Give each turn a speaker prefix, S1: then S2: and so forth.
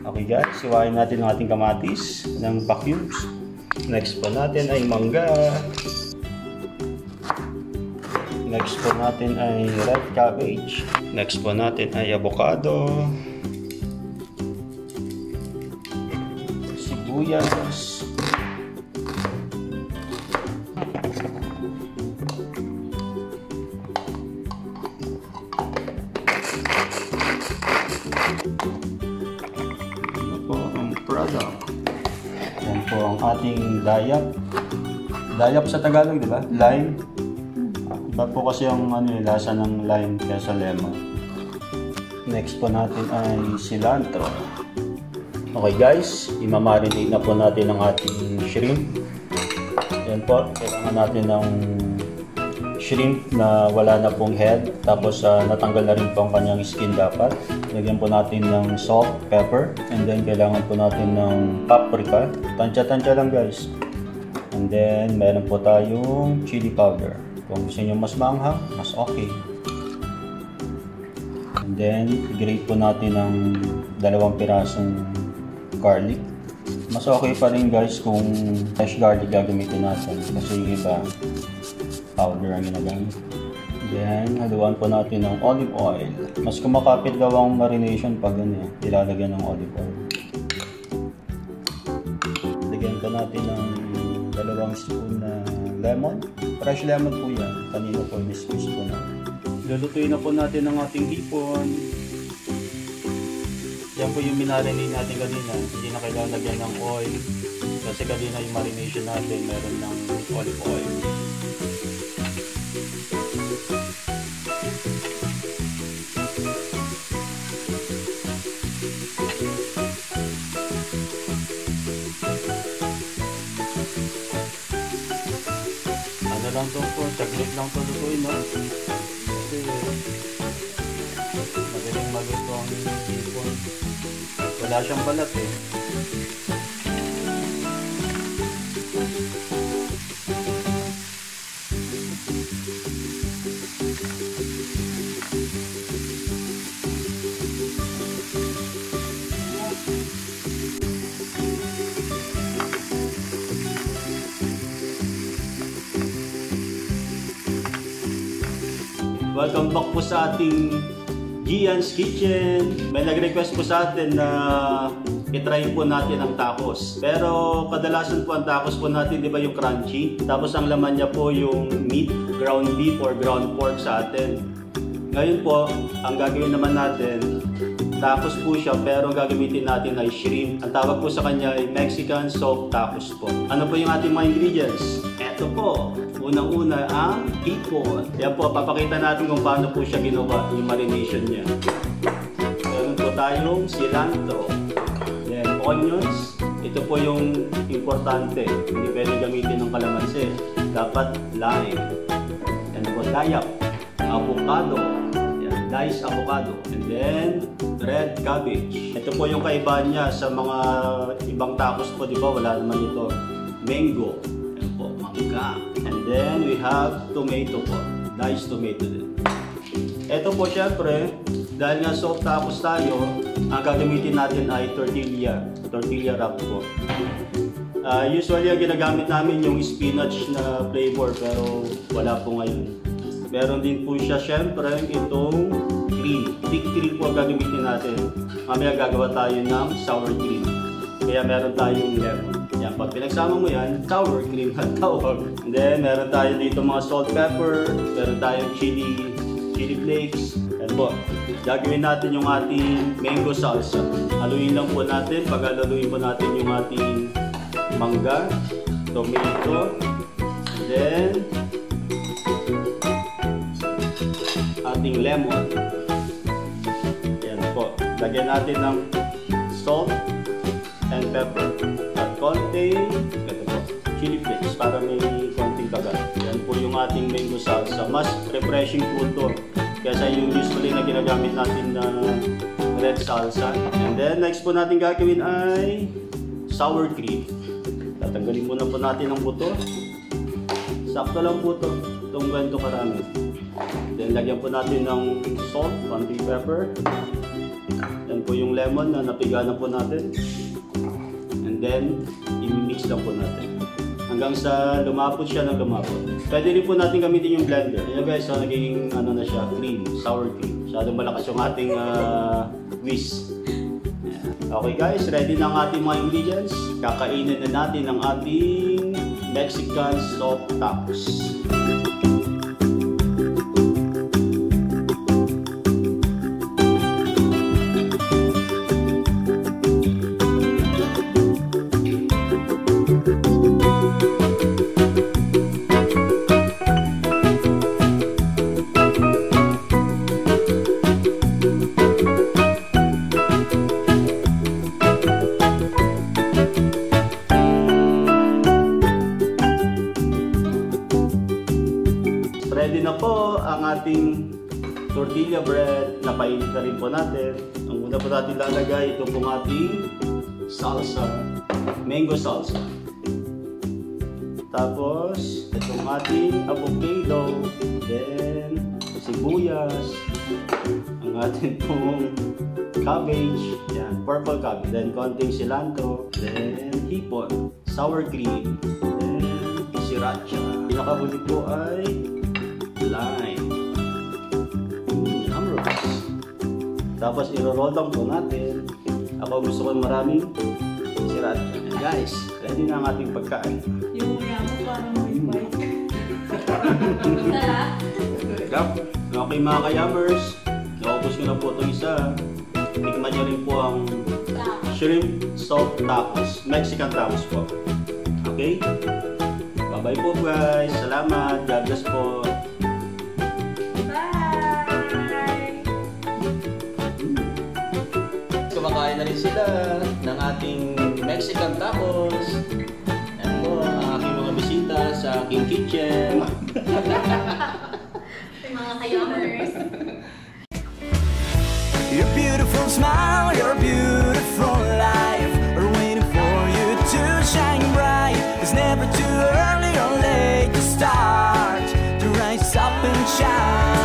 S1: Okay guys, siwain natin ang ating kamatis ng pa-cubes. Next po natin ay mangga. Next po natin ay red cabbage. Next po natin ay avocado. Sibuyas. Ito po ang product. Yan po ang ating dayap. Dayap sa Tagalog, di ba? Lime. Iba po kasi yung lasa ng lime kaysa lemon. Next po natin ay cilantro. Okay guys, imamarinate na po natin ang ating shrimp. Yan po, kailangan natin ng shrimp na wala na pong head. Tapos natanggal na rin po ang kanyang skin dapat. Lagyan po natin ng salt, pepper. And then kailangan po natin ng paprika. Tansya-tansya lang guys. And then meron po tayong chili powder. Kung gusto nyo mas maanghang, mas okay. And then, grate po natin ng 2 pirasong garlic. Mas okay pa rin guys kung fresh garlic gagamitin natin. Kasi yung iba, powder ang ginagamit. Then, haluan po natin ng olive oil. Mas kumakapit daw ang marination pag ilalagyan ng olive oil. Lagyan po natin ng 2 spoon na lemon. Fresh lemon po yan. Kanina po in-squeeze po natin. Lulutuin na po natin ang ating hipon. Yan po yung minarinate natin kanina. Hindi na kailangan lagyan ng oil. Kasi kanina yung marination natin meron ng olive oil. Lang to po, saglit lang to lutuin, no? Kasi madaling maluto ang hipon. Wala siyang balat eh. Welcome back po sa ating Gian's Kitchen. May nag-request po sa atin na itry po natin ang tacos. Pero kadalasan po ang tacos po natin, di ba yung crunchy? Tapos ang laman niya po yung meat, ground beef or ground pork sa atin. Ngayon po, ang gagawin naman natin, tacos po siya pero gagamitin natin ay shrimp. Ang tawag po sa kanya ay Mexican soft tacos po. Ano po yung ating mga ingredients? Ito po. Unang-una ang hipon. Yan po, papakita natin kung paano po siya ginawa, yung marination niya. Meron po tayong cilantro. Then, onions. Ito po yung importante. Hindi pwede gamitin ng kalamansi. Dapat lime. Yan po, dayap. Avocado. Yan, diced avocado. And then, red cabbage. Ito po yung kaibahan niya sa mga ibang tacos po, di ba? Wala naman ito. Mango. Yan po, mangga. And then we have tomato po. Diced tomato din. Ito po syempre, dahil nga soft tacos tayo, ang gagamitin natin ay tortilla. Tortilla wrap po. Usually ang ginagamit namin yung spinach na flavor pero wala po ngayon. Meron din po siya syempre itong cream. Thick cream po ang gagamitin natin. Mamaya gagawa tayo ng sour cream. Kaya meron tayong lemon. Yan, pag pinagsama mo yan, sour cream na tawag. And then, meron tayo dito mga salt, pepper. Meron tayong chili flakes. Yan po. Gagawin natin yung ating mango salsa. Haluin lang po natin. Pag haluin po natin yung ating mangga, tomato, and then, ating lemon. Yan po. Lagyan natin ng salt and pepper. At konting chili flakes para may konting kagat. Yan po yung ating mango salsa. Mas refreshing po ito kaysa yung usually na ginagamit natin na red salsa. And then next po natin gagawin ay sour cream. Tatanggalin muna po natin ang buto. Sakto lang po ito. Itong ganito karami. Then lagyan po natin ng salt, konting pepper, and po yung lemon na napiga na po natin. And then, i-mix lang po natin. Hanggang sa lumapot siya ng lumapot. Pwede rin po natin gamitin yung blender. Ayan guys, so naging ano na siya, cream, sour cream. Masyadong malakas yung ating whisk. Okay guys, ready na ang ating mga ingredients. Kakainin na natin ang ating Mexican soft tacos. Ready na po ang ating tortilla bread. Napainit na rin po natin. Ang una po natin lalagay, ito pong ating salsa, mango salsa. Tapos, itong ating avocado, then sibuyas, ang ating pong cabbage, yan, purple cabbage, then konting cilantro, then hipon, sour cream, then sriracha. Pinakahuli po ay lime. Amros. Tapos iro-roll down po natin. Ako gusto ko maraming sriracha. And guys, ready na ang ating pagkain.
S2: Yung muna mo parang may bite.
S1: Okay mga kayamers, naubos ko na po ito isa. Tikman nyo rin po ang shrimp soft tacos, Mexican tacos po. Okay? Bye-bye po guys. Salamat. God bless po. Kumakain na rin sila ng ating Mexican tacos. Ayan po ang aking mga bisita sa aking kitchen.
S2: Mga kayamers.
S3: Your beautiful smile, your beautiful life are waiting for you to shine bright. It's never too early or late to start to rise up and shine.